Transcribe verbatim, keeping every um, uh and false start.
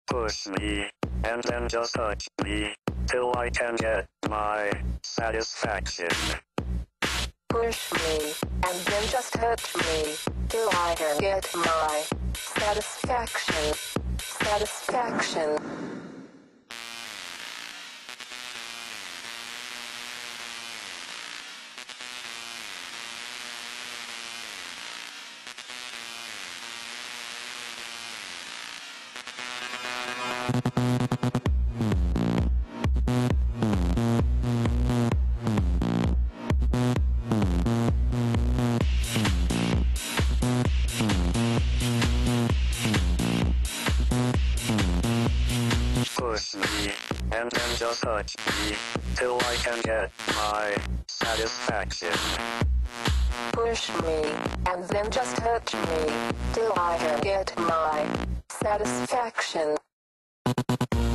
Push me, and then just touch me, till I can get my satisfaction. Push me, and then just hurt me, till I can get my satisfaction. Satisfaction. Push me, and then just touch me, till I can get my satisfaction. Push me, and then just hurt me, till I can get my satisfaction.